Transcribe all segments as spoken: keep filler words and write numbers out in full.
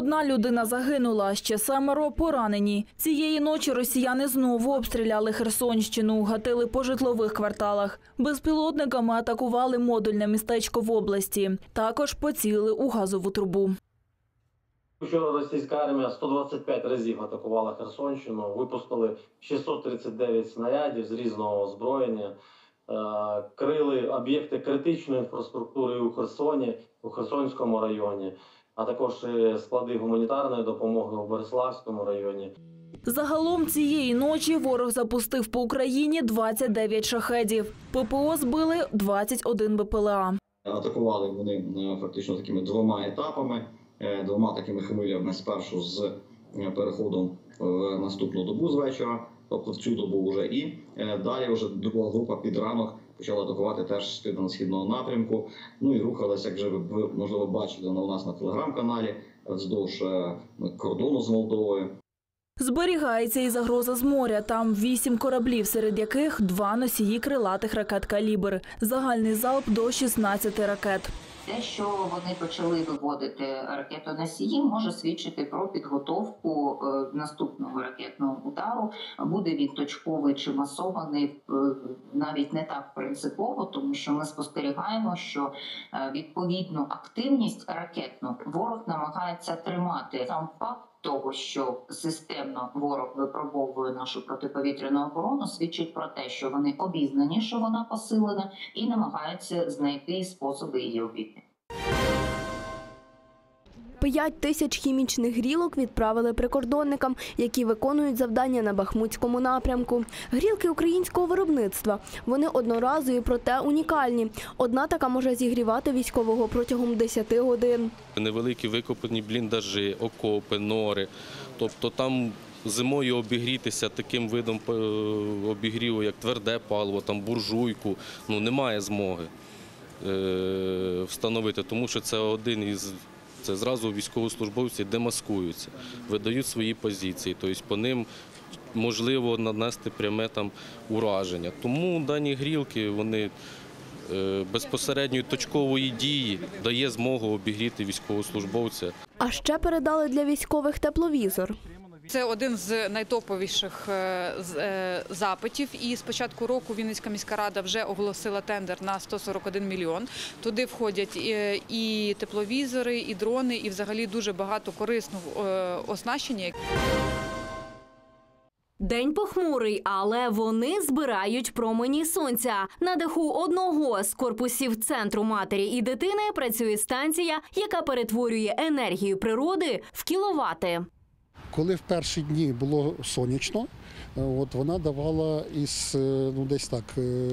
Одна людина загинула, ще семеро поранені. Цієї ночі росіяни знову обстріляли Херсонщину, гатили по житлових кварталах. Безпілотниками атакували модульне містечко в області. Також поцілили у газову трубу. Вчора російська армія сто двадцять п'ять разів атакувала Херсонщину, випустили шістсот тридцять дев'ять снарядів з різного озброєння, крили об'єкти критичної інфраструктури у Херсоні, у Херсонському районі, а також склади гуманітарної допомоги у Береславському районі. Загалом цієї ночі ворог запустив по Україні двадцять дев'ять шахедів. ППО збили двадцять один БПЛА. Атакували вони фактично такими двома етапами, двома такими хвилями, спершу з переходом в наступну добу з вечора, тобто в цю добу вже, і далі вже друга група під ранок почала атакувати теж з південно-східного напрямку. Ну і рухалися, як вже ви, можливо, бачили у нас на телеграм-каналі, вздовж кордону з Молдовою. Зберігається і загроза з моря. Там вісім кораблів, серед яких два носії крилатих ракет «Калібр». Загальний залп до шістнадцяти ракет. Те, що вони почали виводити ракетоносії, може свідчити про підготовку наступного ракетного удару. Буде він точковий чи масований, навіть не так принципово, тому що ми спостерігаємо, що відповідну активність ракетну ворог намагається тримати. Сам факт того, що системно ворог випробовує нашу протиповітряну оборону, свідчить про те, що вони обізнані, що вона посилена, і намагаються знайти способи її обійти. П'ять тисяч хімічних грілок відправили прикордонникам, які виконують завдання на Бахмутському напрямку. Грілки українського виробництва. Вони одноразові, проте унікальні. Одна така може зігрівати військового протягом десяти годин. Невеликі викопані бліндажі, окопи, нори. Тобто там зимою обігрітися таким видом обігріву, як тверде паливо, там буржуйку, ну немає змоги е- встановити, тому що це один із Це зразу військовослужбовці демаскуються, видають свої позиції, тобто по ним можливо нанести пряме там ураження. Тому дані грілки, вони безпосередньої точкової дії дає змогу обігріти військовослужбовця. А ще передали для військових тепловізор. Це один з найтоповіших запитів. І з початку року Вінницька міська рада вже оголосила тендер на сто сорок один мільйон. Туди входять і тепловізори, і дрони, і взагалі дуже багато корисного оснащення. День похмурий, але вони збирають промені сонця. На даху одного з корпусів Центру матері і дитини працює станція, яка перетворює енергію природи в кіловати. Коли в перші дні було сонячно, от вона давала із, ну, десь так,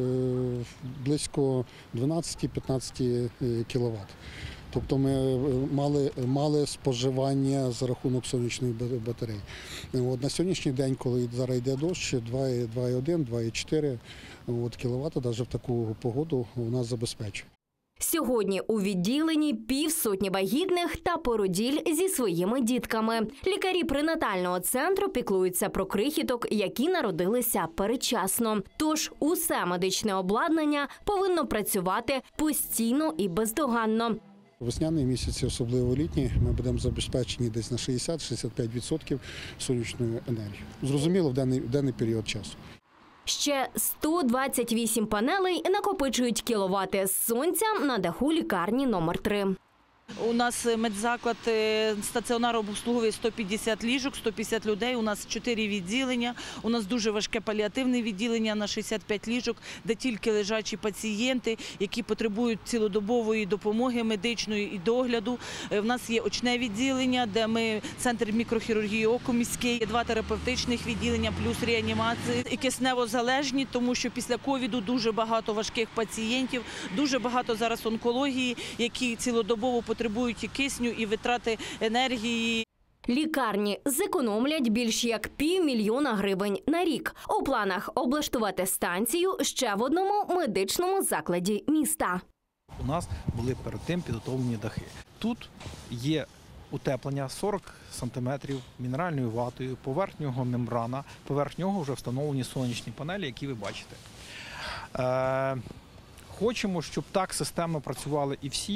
близько дванадцять-п'ятнадцять кіловат. Тобто ми мали, мали споживання за рахунок сонячної батареї. От на сьогоднішній день, коли зараз йде дощ, два і один, два і чотири кіловата, навіть в таку погоду у нас забезпечує. Сьогодні у відділенні півсотні вагітних та породіль зі своїми дітками. Лікарі пренатального центру піклуються про крихіток, які народилися передчасно. Тож усе медичне обладнання повинно працювати постійно і бездоганно. Весняні місяці, особливо літні, ми будемо забезпечені десь на шістдесят - шістдесят п'ять відсотків сонячною енергією. Зрозуміло, в даний, в даний період часу. Ще сто двадцять вісім панелей накопичують кіловати з сонця на даху лікарні номер три. У нас медзаклад стаціонар обслуговує сто п'ятдесят ліжок, сто п'ятдесят людей, у нас чотири відділення, у нас дуже важке паліативне відділення на шістдесят п'ять ліжок, де тільки лежачі пацієнти, які потребують цілодобової допомоги медичної і догляду. У нас є очне відділення, де ми центр мікрохірургії оку міський, два терапевтичних відділення, плюс реанімації. І кисневозалежні, тому що після ковіду дуже багато важких пацієнтів, дуже багато зараз онкології, які цілодобово потребують потребують і кисню, і витрати енергії. Лікарні зекономлять більш як півмільйона гривень на рік. У планах облаштувати станцію ще в одному медичному закладі міста. У нас були перед тим підготовлені дахи. Тут є утеплення сорок сантиметрів мінеральною ватою, поверх нього мембрана, поверх нього вже встановлені сонячні панелі, які ви бачите. Е- Хочемо, щоб так системно працювали і всі,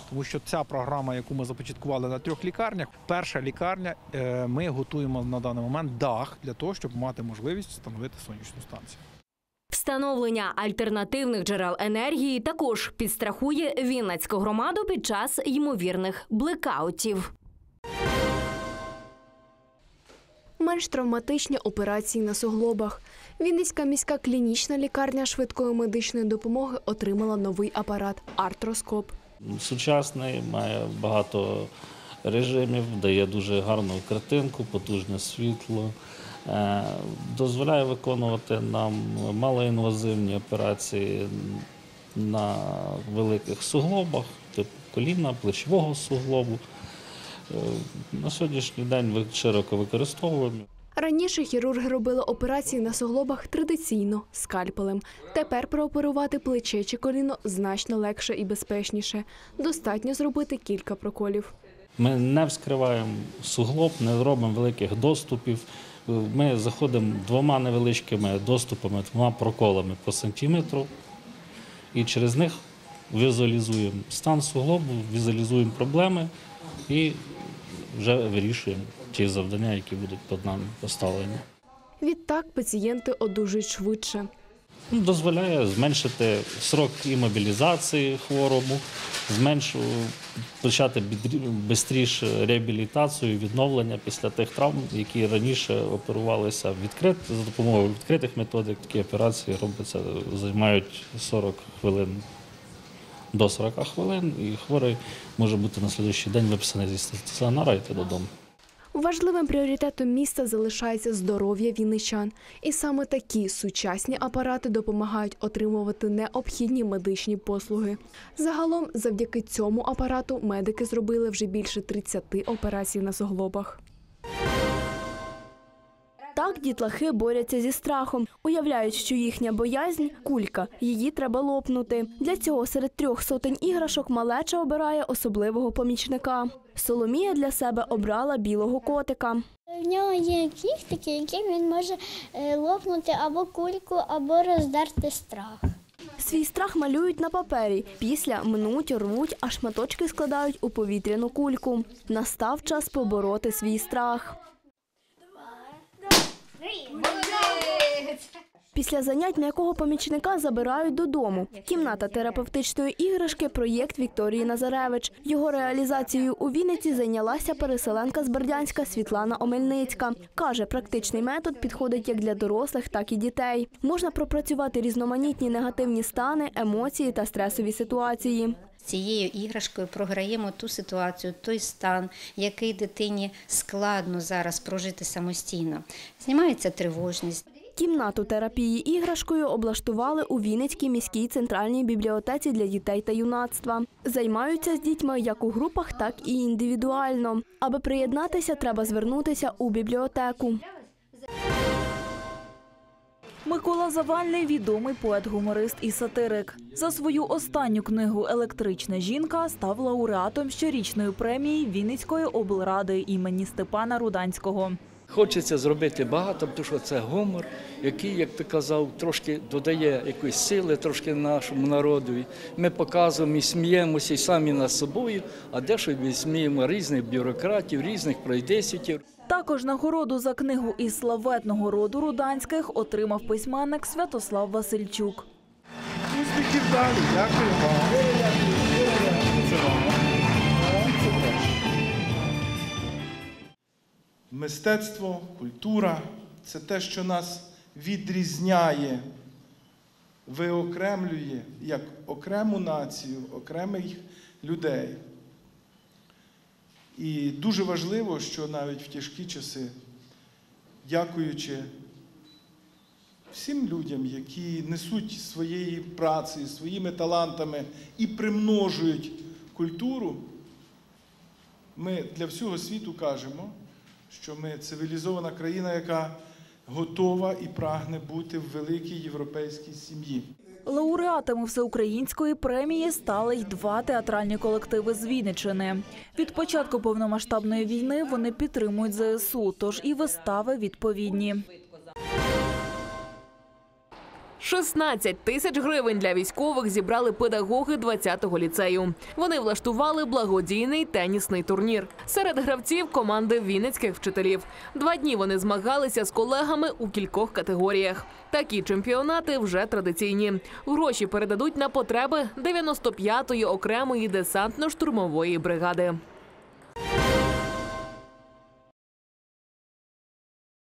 Тому що ця програма, яку ми започаткували на трьох лікарнях, перша лікарня, ми готуємо на даний момент дах для того, щоб мати можливість встановити сонячну станцію. Встановлення альтернативних джерел енергії також підстрахує Вінницьку громаду під час ймовірних блекаутів. Менш травматичні операції на суглобах. Вінницька міська клінічна лікарня швидкої медичної допомоги отримала новий апарат – артроскоп. Сучасний, має багато режимів, дає дуже гарну картинку, потужне світло. Дозволяє виконувати нам малоінвазивні операції на великих суглобах, типу коліна, плечового суглобу. На сьогоднішній день широко використовуємо. Раніше хірурги робили операції на суглобах традиційно – скальпелем. Тепер прооперувати плече чи коліно значно легше і безпечніше. Достатньо зробити кілька проколів. Ми не вскриваємо суглоб, не робимо великих доступів. Ми заходимо двома невеличкими доступами, двома проколами по сантиметру і через них візуалізуємо стан суглобу, візуалізуємо проблеми і вже вирішуємо ті завдання, які будуть під нами поставлені. Відтак пацієнти одужують швидше. Дозволяє зменшити срок імобілізації хворому, зменшити, почати швидше реабілітацію, відновлення після тих травм, які раніше оперувалися відкрит, за допомогою відкритих методик. Такі операції робляться, займають сорок хвилин до сорока хвилин, і хворий може бути на наступний день виписаний зі стаціонара і йти додому. Важливим пріоритетом міста залишається здоров'я вінничан. І саме такі сучасні апарати допомагають отримувати необхідні медичні послуги. Загалом, завдяки цьому апарату, медики зробили вже більше тридцяти операцій на суглобах. Так дітлахи борються зі страхом. Уявляють, що їхня боязнь – кулька, її треба лопнути. Для цього серед трьох сотень іграшок малеча обирає особливого помічника. Соломія для себе обрала білого котика. В нього є кіхтики, яким він може лопнути або кульку, або роздерти страх. Свій страх малюють на папері. Після мнуть, рвуть, а шматочки складають у повітряну кульку. Настав час побороти свій страх. Після занять м'якого помічника забирають додому. Кімната терапевтичної іграшки – проєкт Вікторії Назаревич. Його реалізацією у Вінниці зайнялася переселенка з Бердянська Світлана Омельницька. Каже, практичний метод підходить як для дорослих, так і дітей. Можна пропрацювати різноманітні негативні стани, емоції та стресові ситуації. Цією іграшкою програємо ту ситуацію, той стан, який дитині складно зараз прожити самостійно. Знімається тривожність. Кімнату терапії іграшкою облаштували у Вінницькій міській центральній бібліотеці для дітей та юнацтва. Займаються з дітьми як у групах, так і індивідуально. Аби приєднатися, треба звернутися у бібліотеку. Микола Завальний – відомий поет-гуморист і сатирик. За свою останню книгу «Електрична жінка» став лауреатом щорічної премії Вінницької облради імені Степана Руданського. Хочеться зробити багато, тому що це гумор, який, як ти казав, трошки додає якоїсь сили трошки нашому народу. Ми показуємо і сміємося і самі над собою, а дещо ми сміємо різних бюрократів, різних пройдисвітів. Також нагороду за книгу із славетного роду Руданських отримав письменник Святослав Васильчук. Успіхів далі. Дякую вам. Мистецтво, культура – це те, що нас відрізняє, виокремлює як окрему націю, окремих людей. І дуже важливо, що навіть в тяжкі часи, дякуючи всім людям, які несуть своєю працею, своїми талантами і примножують культуру, ми для всього світу кажемо, що ми цивілізована країна, яка готова і прагне бути в великій європейській сім'ї. Лауреатами всеукраїнської премії стали й два театральні колективи з Вінниччини. Від початку повномасштабної війни вони підтримують зе ес у, тож і вистави відповідні. шістнадцять тисяч гривень для військових зібрали педагоги двадцятого ліцею. Вони влаштували благодійний тенісний турнір. Серед гравців – команди вінницьких вчителів. Два дні вони змагалися з колегами у кількох категоріях. Такі чемпіонати вже традиційні. Гроші передадуть на потреби дев'яносто п'ятої окремої десантно-штурмової бригади.